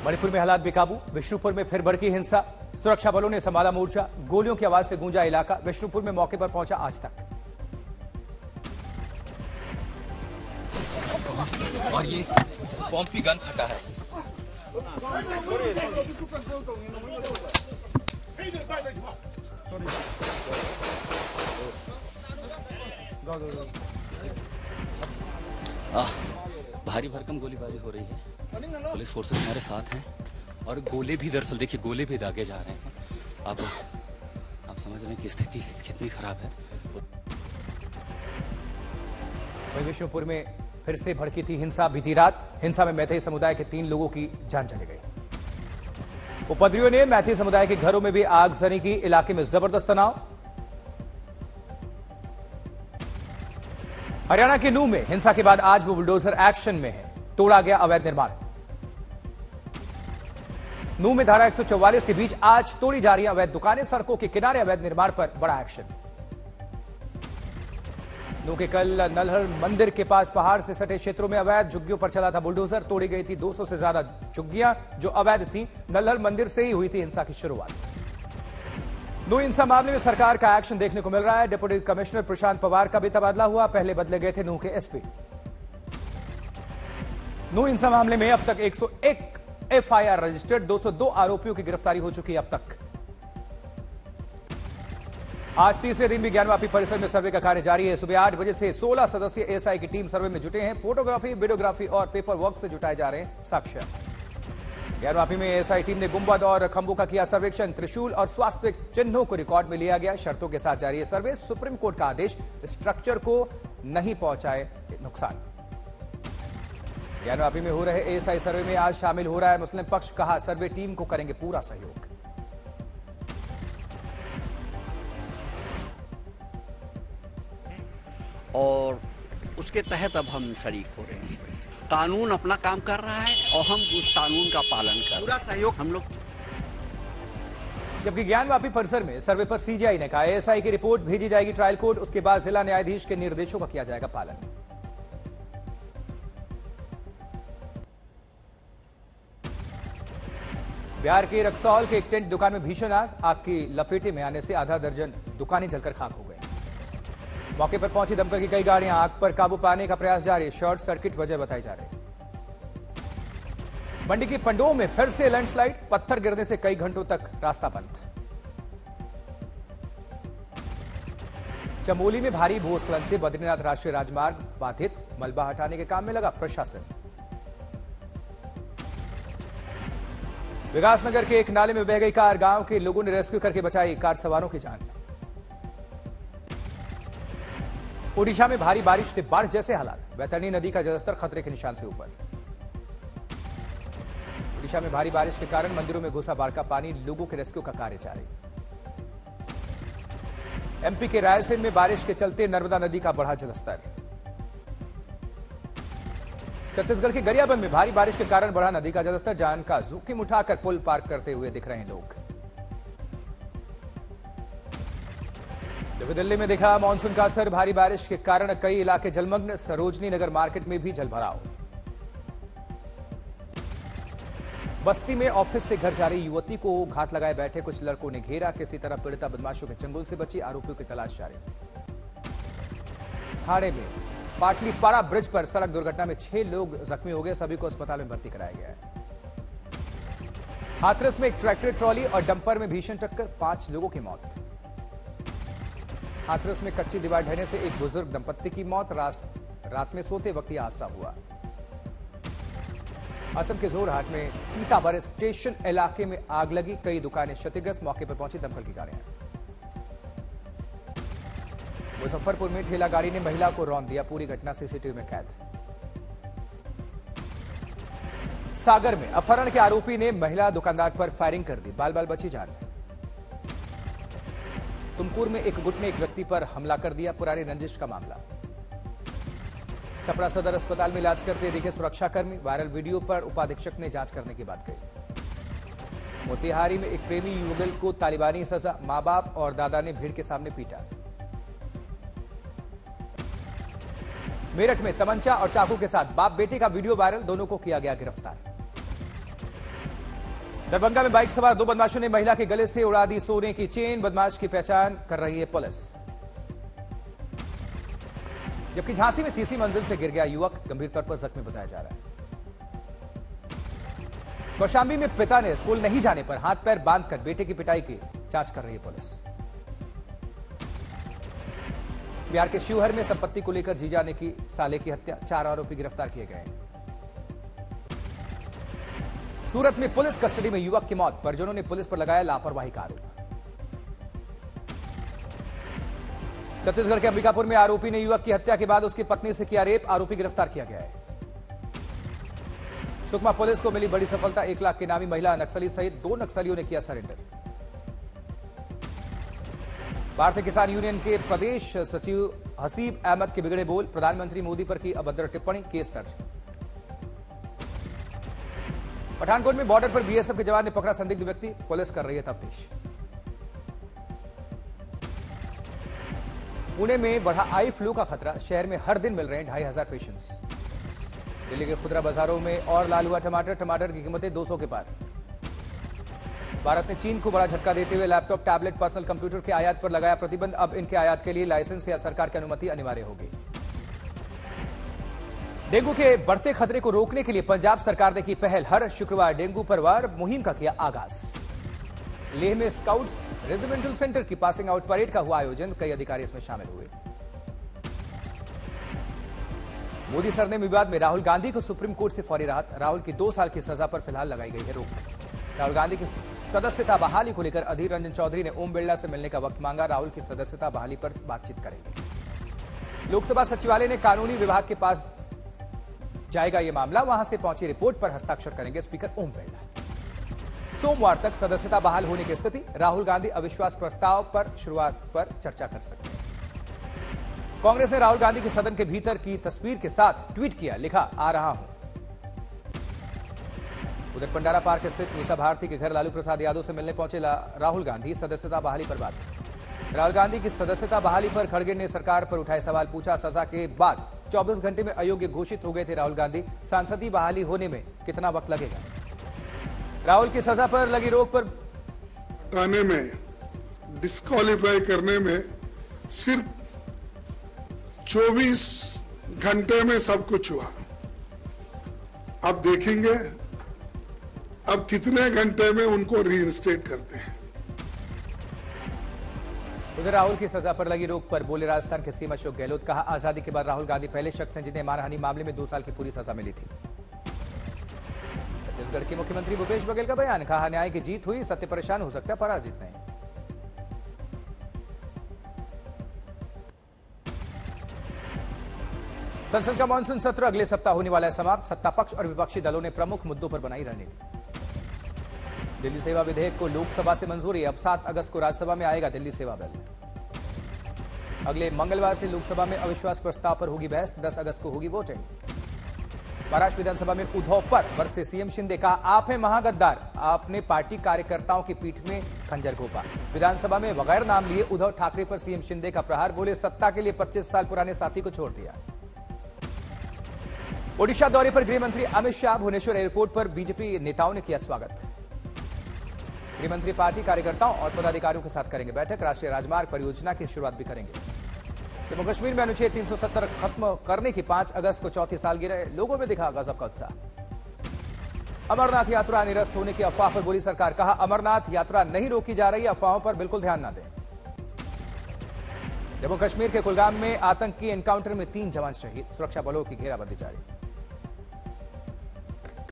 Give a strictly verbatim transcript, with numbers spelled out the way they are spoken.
मणिपुर में हालात बेकाबू, विष्णुपुर में फिर भड़की हिंसा, सुरक्षा बलों ने संभाला मोर्चा, गोलियों की आवाज से गूंजा इलाका, विष्णुपुर में मौके पर पहुंचा आज तक। और ये पॉम्पी गन फटा है। आ, भारी भरकम गोलीबारी हो रही है, पुलिस फोर्सेस हमारे साथ हैं और गोले भी दरअसल देखिए गोले भी दागे जा रहे हैं। आप आप समझ रहे हैं कि स्थिति कितनी खराब है। वहीं विष्णुपुर में फिर से भड़की थी हिंसा बीती रात। हिंसा में मैथई समुदाय के तीन लोगों की जान चली गई। उपद्रवियों ने मैथई समुदाय के घरों में भी आगजनी की, इलाके में जबरदस्त तनाव। हरियाणा के नूह में हिंसा के बाद आज वो बुलडोजर एक्शन में है, तोड़ा गया अवैध निर्माण। नूह में धारा एक सौ चौवालीस के बीच आज तोड़ी जा रही अवैध दुकानें, सड़कों के किनारे अवैध निर्माण पर बड़ा एक्शन। नूह के कल नलहर मंदिर के पास पहाड़ से सटे क्षेत्रों में अवैध झुग्गियों पर चला था बुलडोजर, तोड़ी गई थी दो सौ से ज्यादा झुग्गियां जो अवैध थी। नलहर मंदिर से ही हुई थी हिंसा की शुरुआत। नूह हिंसा मामले में सरकार का एक्शन देखने को मिल रहा है। डिप्टी कमिश्नर प्रशांत पवार का भी तबादला हुआ, पहले बदले गए थे नूह के एसपी। नूह हिंसा मामले में अब तक एक सौ एक एफआईआर रजिस्टर्ड, दो सौ दो आरोपियों की गिरफ्तारी हो चुकी है अब तक। आज तीसरे दिन भी ज्ञानवापी परिसर में सर्वे का कार्य जारी है। सुबह आठ बजे से सोलह सदस्यीय एएसआई की टीम सर्वे में जुटे हैं। फोटोग्राफी, वीडियोग्राफी और पेपर वर्क से जुटाए जा रहे हैं साक्ष्य। ज्ञानवापी में एएसआई टीम ने गुंबद और खंभों का किया सर्वेक्षण। त्रिशूल और स्वास्थ्य चिन्हों को रिकॉर्ड में लिया गया। शर्तों के साथ जारी है सर्वे। सुप्रीम कोर्ट का आदेश, स्ट्रक्चर को नहीं पहुंचाए नुकसान। ज्ञानवापी में हो रहे एएसआई सर्वे में आज शामिल हो रहा है मुस्लिम पक्ष, कहा सर्वे टीम को करेंगे पूरा सहयोग। और उसके तहत अब हम शरीक हो रहे हैं। कानून अपना काम कर रहा है और हम उस कानून का पालन कर, पूरा सहयोग हम लोग। जबकि ज्ञानवापी परिसर में सर्वे पर सीजीआई ने कहा एएसआई की रिपोर्ट भेजी जाएगी ट्रायल कोर्ट, उसके बाद जिला न्यायाधीश के निर्देशों का किया जाएगा पालन। बिहार के रक्सौल के एक टेंट दुकान में भीषण आग, आग की लपेटे में आने से आधा दर्जन दुकानें जलकर खाक हो गई। मौके पर पहुंची दमकल की कई गाड़ियां, आग पर काबू पाने का प्रयास जारी। शॉर्ट सर्किट वजह बताई जा रही। मंडी की पंडोह में फिर से लैंडस्लाइड, पत्थर गिरने से कई घंटों तक रास्ता बंद। चमोली में भारी भूस्खलन से बद्रीनाथ राष्ट्रीय राजमार्ग बाधित, मलबा हटाने के काम में लगा प्रशासन। विकासनगर के एक नाले में बह गई कार, गांव के लोगों ने रेस्क्यू करके बचाई कार सवारों की जान। ओडिशा में भारी बारिश से बाढ़ जैसे हालात, बैतरणी नदी का जलस्तर खतरे के निशान से ऊपर। ओडिशा में भारी बारिश के कारण मंदिरों में घुसा बाढ़ का पानी, लोगों के रेस्क्यू का कार्य जारी। एमपी के रायसेन में बारिश के चलते नर्मदा नदी का बढ़ा जलस्तर। छत्तीसगढ़ के गरियाबंद में भारी बारिश के कारण बढ़ा नदी का जलस्तर, जान का जोखिम उठाकर पुल पार करते हुए दिख रहे हैं लोग। दिल्ली में दिखा मानसून का असर, भारी बारिश के कारण कई इलाके जलमग्न, सरोजनी नगर मार्केट में भी जलभराव। बस्ती में ऑफिस से घर जा रही युवती को घात लगाए बैठे कुछ लड़कों ने घेरा, किसी तरह पीड़िता बदमाशों के चंगुल से बची, आरोपियों की तलाश जारी। ठाणे में पाटलीपारा ब्रिज पर सड़क दुर्घटना में छह लोग जख्मी हो गए, सभी को अस्पताल में भर्ती कराया गया है। हाथरस में एक ट्रैक्टर ट्रॉली और डंपर में भीषण टक्कर, पांच लोगों की मौत। हाथरस में कच्ची दीवार ढहने से एक बुजुर्ग दंपत्ति की मौत, रात में सोते वक्त यह हादसा हुआ। असम के जोरहाट में पीताबर स्टेशन इलाके में आग लगी, कई दुकानें क्षतिग्रस्त, मौके पर पहुंची दमकल की गाड़ियां। मुजफ्फरपुर में ठेला गाड़ी ने महिला को रौंद दिया, पूरी घटना सीसीटीवी में कैद। सागर में अपहरण के आरोपी ने महिला दुकानदार पर फायरिंग कर दी, बाल बाल बची जान। तुमकुर में एक गुट ने एक व्यक्ति पर हमला कर दिया, पुरानी रंजिश का मामला। छपरा सदर अस्पताल में इलाज करते दिखे सुरक्षाकर्मी, वायरल वीडियो पर उपाधीक्षक ने जांच करने की बात कही। मोतिहारी में एक प्रेमी युगल को तालिबानी सजा, मां बाप और दादा ने भीड़ के सामने पीटा। मेरठ में तमंचा और चाकू के साथ बाप बेटे का वीडियो वायरल, दोनों को किया गया गिरफ्तार। दरभंगा में बाइक सवार दो बदमाशों ने महिला के गले से उड़ा दी सोने की चेन। बदमाश की पहचान कर रही है पुलिस। जबकि झांसी में तीसरी मंजिल से गिर गया युवक, गंभीर तौर पर जख्मी बताया जा रहा है। कौशांबी में पिता ने स्कूल नहीं जाने पर हाथ पैर बांधकर बेटे की पिटाई की जांच कर रही है पुलिस। बिहार के शिवहर में संपत्ति को लेकर जीजा ने की साले की हत्या, चार आरोपी गिरफ्तार किए गए हैं। सूरत में पुलिस कस्टडी में युवक की मौत, परिजनों ने पुलिस पर लगाया लापरवाही का आरोप। छत्तीसगढ़ के अंबिकापुर में आरोपी ने युवक की हत्या के बाद उसकी पत्नी से किया रेप, आरोपी गिरफ्तार किया गया है। सुकमा पुलिस को मिली बड़ी सफलता, एक लाख की नामी महिला नक्सली सहित दो नक्सलियों ने किया सरेंडर। भारतीय किसान यूनियन के प्रदेश सचिव हसीब अहमद के बिगड़े बोल, प्रधानमंत्री मोदी पर की अभद्र टिप्पणी, केस दर्ज। पठानकोट में बॉर्डर पर बीएसएफ के जवान ने पकड़ा संदिग्ध व्यक्ति, पुलिस कर रही है तफ्तीश। पुणे में बढ़ा आई फ्लू का खतरा, शहर में हर दिन मिल रहे हैं ढाई हजार पेशेंट्स। दिल्ली के खुदरा बाजारों में और लाल हुआ टमाटर, टमाटर की कीमतें दो सौ के पार। भारत ने चीन को बड़ा झटका देते हुए लैपटॉप, टैबलेट, पर्सनल कंप्यूटर के आयात पर लगाया प्रतिबंध। अब इनके आयात के लिए लाइसेंस या सरकार की अनुमति अनिवार्य होगी। डेंगू के बढ़ते खतरे को रोकने के लिए पंजाब सरकार ने की पहल, हर शुक्रवार डेंगू पर वार मुहिम का किया आगाज। लेह में स्काउट्स रेजिमेंटल सेंटर की पासिंग आउट परेड का हुआ आयोजन, कई अधिकारी इसमें शामिल हुए। मोदी सरनेम विवाद में राहुल गांधी को सुप्रीम कोर्ट से फौरी राहत, राहुल की दो साल की सजा पर फिलहाल लगाई गई है रोक। राहुल गांधी की सदस्यता बहाली को लेकर अधीर रंजन चौधरी ने ओम बिरला से मिलने का वक्त मांगा, राहुल की सदस्यता बहाली पर बातचीत करेंगे। लोकसभा सचिवालय ने कानूनी विभाग के पास जाएगा यह मामला, वहां से पहुंची रिपोर्ट पर हस्ताक्षर करेंगे स्पीकर ओम बिरला। सोमवार तक सदस्यता बहाल होने की स्थिति, राहुल गांधी अविश्वास प्रस्ताव पर शुरुआत पर चर्चा कर सकते हैं। कांग्रेस ने राहुल गांधी के सदन के भीतर की तस्वीर के साथ ट्वीट किया, लिखा आ रहा हूं। उधर पंडारा पार्क स्थित मीसा भारती के घर लालू प्रसाद यादव से मिलने पहुंचे राहुल गांधी, सदस्यता बहाली पर बात। राहुल गांधी की सदस्यता बहाली पर खड़गे ने सरकार पर उठाए सवाल, पूछा सजा के बाद चौबीस घंटे में अयोग्य घोषित हो गए थे राहुल गांधी, सांसदीय बहाली होने में कितना वक्त लगेगा। राहुल की सजा पर लगी रोक पर हटाने में, डिस्क्वालीफाई करने में सिर्फ चौबीस घंटे में सब कुछ हुआ। अब देखेंगे अब कितने घंटे में उनको रीइंस्टेट करते हैं। उधर राहुल की सजा पर लगी रोक पर बोले राजस्थान के सीएम अशोक गहलोत, कहा आजादी के बाद राहुल गांधी पहले शख्स हैं जिन्हें मानहानि मामले में दो साल की पूरी सजा मिली थी। छत्तीसगढ़ के मुख्यमंत्री भूपेश बघेल का बयान, कहा न्याय की जीत हुई, सत्य परेशान हो सकता है, पराजित नहीं। संसद का मानसून सत्र अगले सप्ताह होने वाला है समाप्त, सत्ता पक्ष और विपक्षी दलों ने प्रमुख मुद्दों पर बनाई रणनीति। दिल्ली सेवा विधेयक को लोकसभा से मंजूरी, अब सात अगस्त को राज्यसभा में आएगा दिल्ली सेवा बिल। अगले मंगलवार से लोकसभा में अविश्वास प्रस्ताव पर होगी बहस, दस अगस्त को होगी वोटिंग। महाराष्ट्र विधानसभा में उद्धव पर बरसे सीएम शिंदे, कहा आप हैं महागद्दार, आपने पार्टी कार्यकर्ताओं की पीठ में खंजर घोंपा। विधानसभा में बगैर नाम लिए उद्धव ठाकरे पर सीएम शिंदे का प्रहार, बोले सत्ता के लिए पच्चीस साल पुराने साथी को छोड़ दिया। ओडिशा दौरे पर गृहमंत्री अमित शाह, भुवनेश्वर एयरपोर्ट पर बीजेपी नेताओं ने किया स्वागत। गृहमंत्री पार्टी कार्यकर्ताओं और पदाधिकारियों के साथ करेंगे बैठक, राष्ट्रीय राजमार्ग परियोजना की शुरुआत भी करेंगे। जम्मू कश्मीर में अनुच्छेद तीन सौ सत्तर खत्म करने की पांच अगस्त को चौथी सालगिरह, लोगों में दिखा गजब का उत्साह। अमरनाथ यात्रा निरस्त होने की अफवाह पर बोली सरकार, कहा अमरनाथ यात्रा नहीं रोकी जा रही, अफवाहों पर बिल्कुल ध्यान न दें। जम्मू कश्मीर के कुलगाम में आतंकी एनकाउंटर में तीन जवान शहीद, सुरक्षा बलों की घेराबंदी जारी।